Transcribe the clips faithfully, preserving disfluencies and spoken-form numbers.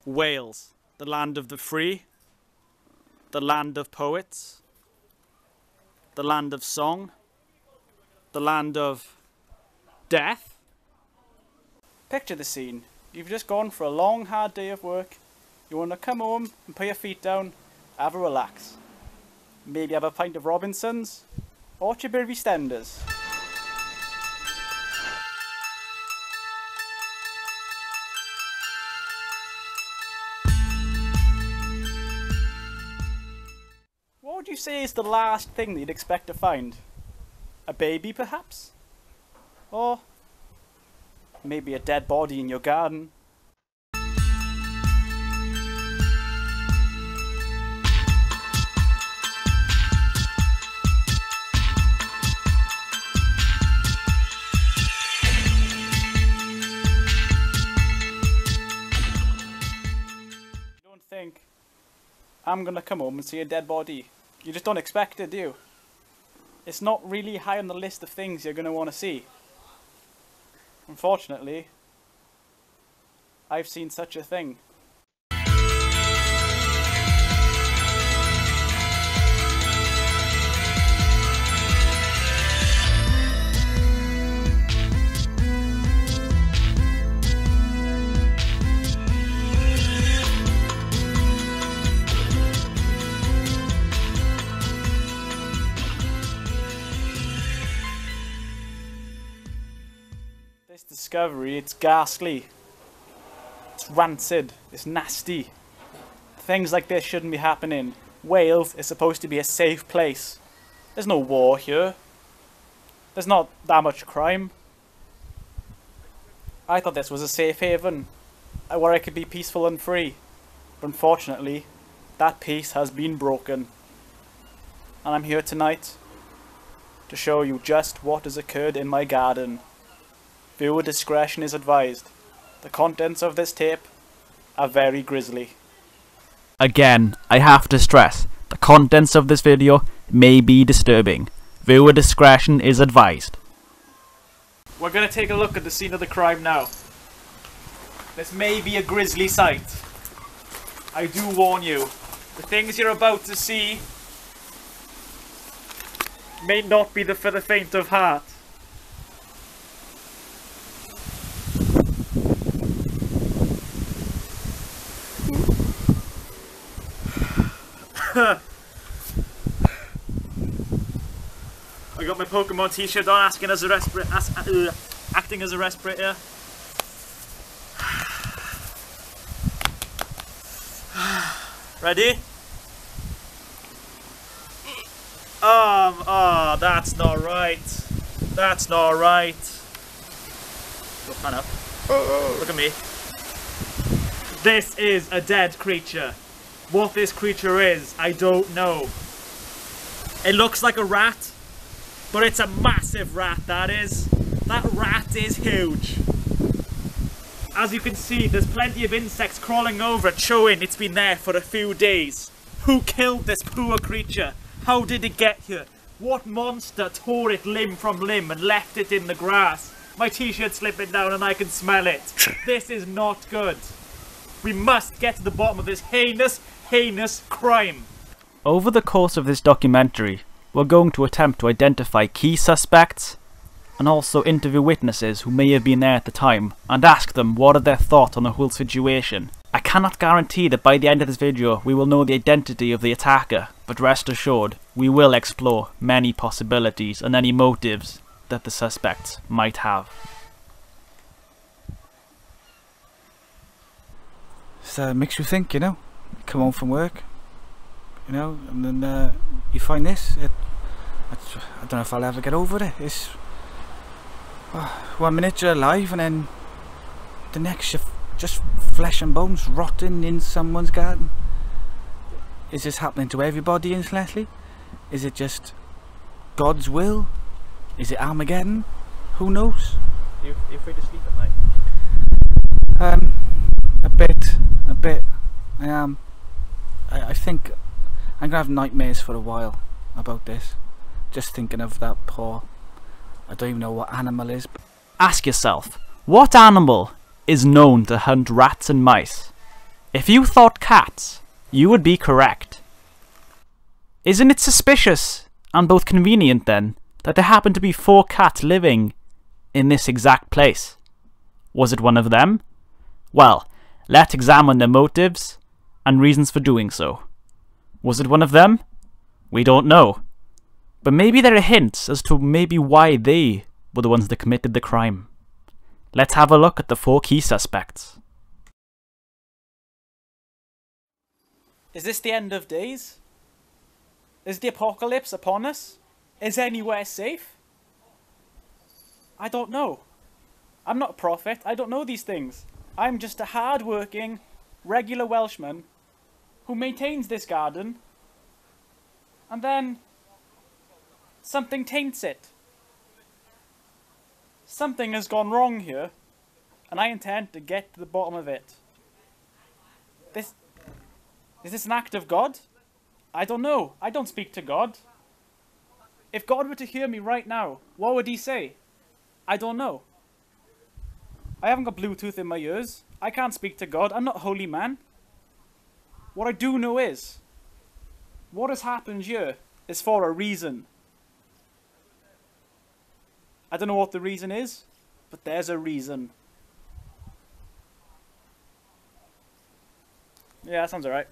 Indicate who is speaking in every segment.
Speaker 1: Wales, the land of the free, the land of poets, the land of song, the land of death. Picture the scene. You've just gone for a long, hard day of work. You want to come home and put your feet down, have a relax. Maybe have a pint of Robinson's or Chibirvi Stenders. What would you say is the last thing that you'd expect to find? A baby, perhaps? Or maybe a dead body in your garden? You don't think I'm gonna come home and see a dead body? You just don't expect it, do you? It's not really high on the list of things you're going to want to see. Unfortunately, I've seen such a thing. This discovery, it's ghastly, it's rancid, it's nasty. Things like this shouldn't be happening. Wales is supposed to be a safe place. There's no war here. There's not that much crime. I thought this was a safe haven, where I could be peaceful and free. But unfortunately, that peace has been broken. And I'm here tonight to show you just what has occurred in my garden. Viewer discretion is advised. The contents of this tape are very grisly.
Speaker 2: Again, I have to stress, the contents of this video may be disturbing. Viewer discretion is advised.
Speaker 1: We're going to take a look at the scene of the crime now. This may be a grisly sight. I do warn you, the things you're about to see may not be the for the faint of heart. I got my Pokemon t-shirt on, asking as a respirator, as, uh, acting as a respirator. Ready? Um, oh, that's not right. That's not right. Go pan up. Look at me. This is a dead creature. What this creature is, I don't know. It looks like a rat, but it's a massive rat, that is. That rat is huge. As you can see, there's plenty of insects crawling over it, showing it's been there for a few days. Who killed this poor creature? How did it get here? What monster tore it limb from limb and left it in the grass? My t-shirt's slipping down and I can smell it. This is not good. We must get to the bottom of this heinous, heinous crime.
Speaker 2: Over the course of this documentary, we're going to attempt to identify key suspects and also interview witnesses who may have been there at the time and ask them what are their thoughts on the whole situation. I cannot guarantee that by the end of this video we will know the identity of the attacker, but rest assured we will explore many possibilities and any motives that the suspects might have.
Speaker 3: So it makes you think, you know, you come home from work, you know, and then uh, you find this. It, it's, I don't know if I'll ever get over it. It's oh, one minute you're alive and then the next you're just flesh and bones rotting in someone's garden. Is this happening to everybody instantly? Is it just God's will? Is it Armageddon? Who knows?
Speaker 1: Are you, are you afraid to sleep at night?
Speaker 3: Um, a bit, a bit. I am. I, I think I'm gonna have nightmares for a while about this. Just thinking of that poor, I don't even know what animal is.
Speaker 2: Ask yourself, what animal is known to hunt rats and mice? If you thought cats, you would be correct. Isn't it suspicious, and both convenient then, that there happen to be four cats living in this exact place? Was it one of them? Well, let's examine their motives and reasons for doing so. Was it one of them? We don't know. But maybe there are hints as to maybe why they were the ones that committed the crime. Let's have a look at the four key suspects. Is this the end of days? Is the apocalypse upon us? Is anywhere safe? I don't know. I'm not a prophet. I don't know these things. I'm just a hard-working, regular Welshman who maintains this garden, and then something taints it. Something has gone wrong here, and I intend to get to the bottom of it. This... Is this an act of God? I don't know. I don't speak to God. If God were to hear me right now, what would he say? I don't know. I haven't got Bluetooth in my ears. I can't speak to God. I'm not a holy man. What I do know is, what has happened here is for a reason. I don't know what the reason is, but there's a reason. Yeah, that sounds alright.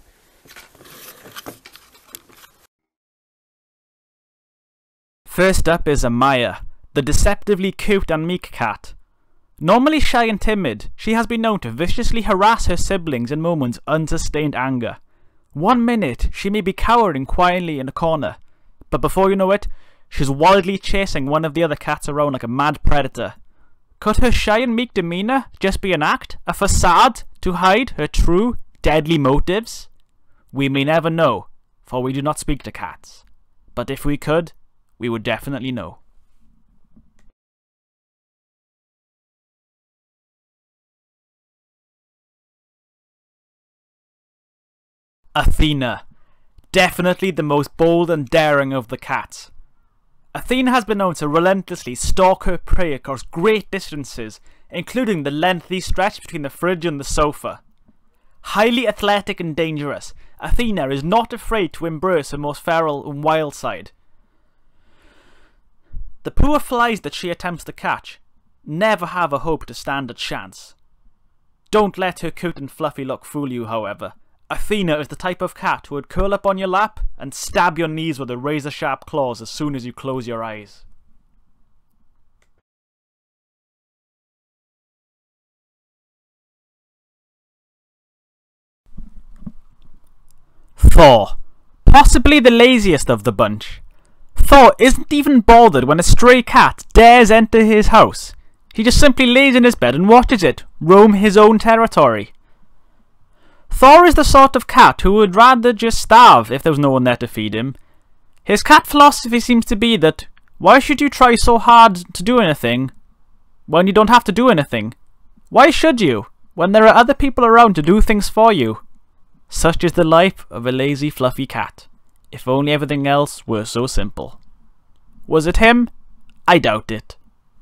Speaker 2: First up is Amaya, the deceptively cute and meek cat. Normally shy and timid, she has been known to viciously harass her siblings in moments of unsustained anger. One minute, she may be cowering quietly in a corner, but before you know it, she's wildly chasing one of the other cats around like a mad predator. Could her shy and meek demeanour just be an act, a facade, to hide her true, deadly motives? We may never know, for we do not speak to cats. But if we could, we would definitely know. Athena. Definitely the most bold and daring of the cats. Athena has been known to relentlessly stalk her prey across great distances, including the lengthy stretch between the fridge and the sofa. Highly athletic and dangerous, Athena is not afraid to embrace her most feral and wild side. The poor flies that she attempts to catch never have a hope to stand a chance. Don't let her cute and fluffy look fool you, however. Athena is the type of cat who would curl up on your lap and stab your knees with her razor-sharp claws as soon as you close your eyes. Thor. Possibly the laziest of the bunch. Thor isn't even bothered when a stray cat dares enter his house. He just simply lays in his bed and watches it roam his own territory. Thor is the sort of cat who would rather just starve if there was no one there to feed him. His cat philosophy seems to be that, why should you try so hard to do anything when you don't have to do anything? Why should you, when there are other people around to do things for you? Such is the life of a lazy fluffy cat. If only everything else were so simple. Was it him? I doubt it.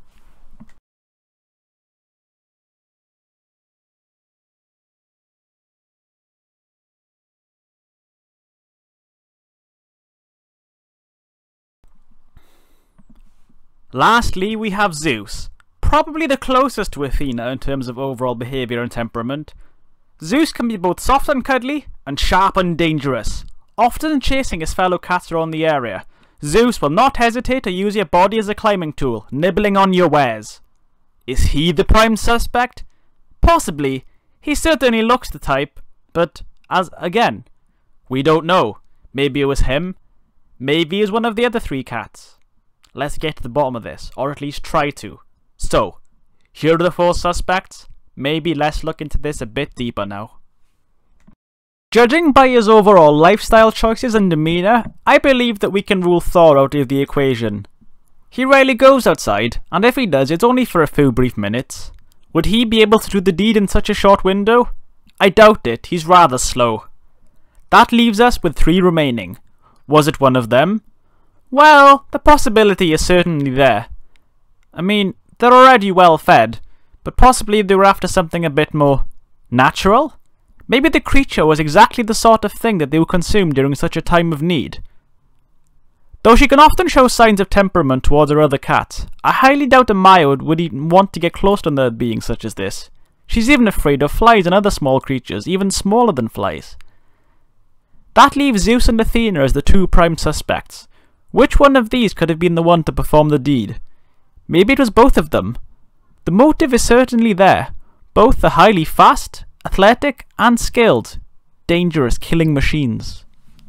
Speaker 2: Lastly, we have Zeus, probably the closest to Athena in terms of overall behaviour and temperament. Zeus can be both soft and cuddly, and sharp and dangerous, often chasing his fellow cats around the area. Zeus will not hesitate to use your body as a climbing tool, nibbling on your wares. Is he the prime suspect? Possibly. He certainly looks the type, but, as again, we don't know. Maybe it was him, maybe it was one of the other three cats. Let's get to the bottom of this, or at least try to. So, here are the four suspects. Maybe let's look into this a bit deeper now. Judging by his overall lifestyle choices and demeanour, I believe that we can rule Thor out of the equation. He rarely goes outside, and if he does, it's only for a few brief minutes. Would he be able to do the deed in such a short window? I doubt it, he's rather slow. That leaves us with three remaining. Was it one of them? Well, the possibility is certainly there. I mean, they're already well fed, but possibly they were after something a bit more natural? Maybe the creature was exactly the sort of thing that they would consume during such a time of need. Though she can often show signs of temperament towards her other cats, I highly doubt that Maya would, would even want to get close to another being such as this. She's even afraid of flies and other small creatures, even smaller than flies. That leaves Zeus and Athena as the two prime suspects. Which one of these could have been the one to perform the deed? Maybe it was both of them. The motive is certainly there. Both are highly fast, athletic, and skilled. Dangerous killing machines.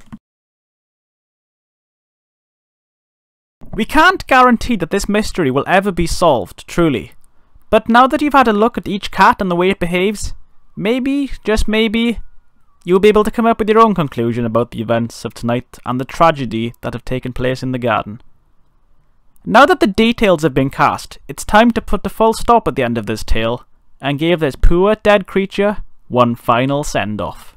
Speaker 2: We can't guarantee that this mystery will ever be solved, truly. But now that you've had a look at each cat and the way it behaves, maybe, just maybe, you'll be able to come up with your own conclusion about the events of tonight and the tragedy that have taken place in the garden. Now that the details have been cast, it's time to put the full stop at the end of this tale and give this poor dead creature one final send-off.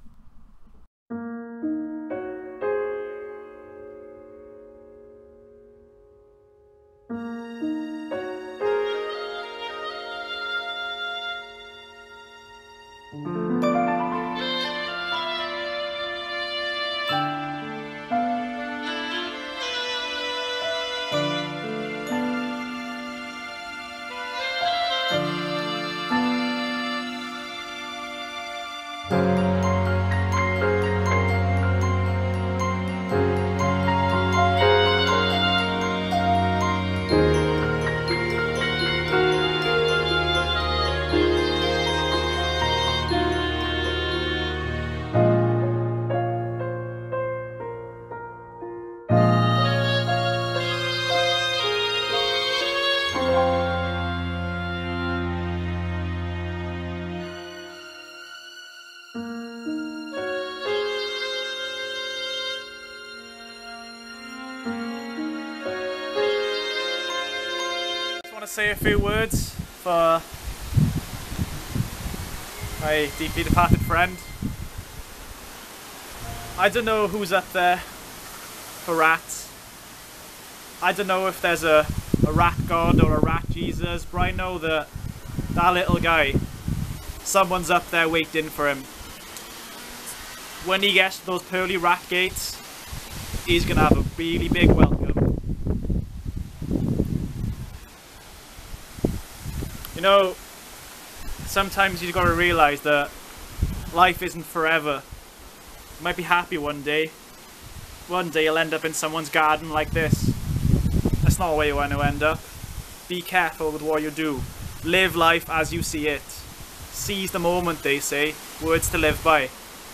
Speaker 1: Say a few words for my deeply departed friend. I don't know who's up there for rats. I don't know if there's a, a rat god or a rat Jesus, but I know that that little guy, someone's up there waiting for him. When he gets to those pearly rat gates, he's gonna have a really big welcome. You know, sometimes you've got to realise that life isn't forever. You might be happy one day. One day you'll end up in someone's garden like this. That's not where you want to end up. Be careful with what you do. Live life as you see it. Seize the moment, they say. Words to live by.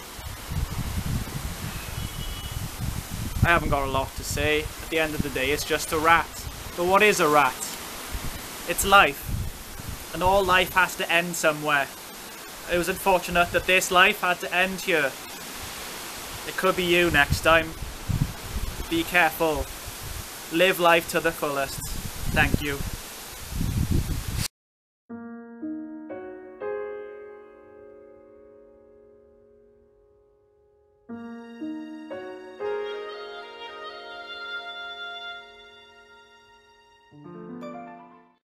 Speaker 1: I haven't got a lot to say. At the end of the day, it's just a rat. But what is a rat? It's life. And all life has to end somewhere. It was unfortunate that this life had to end here. It could be you next time. Be careful. Live life to the fullest. Thank you.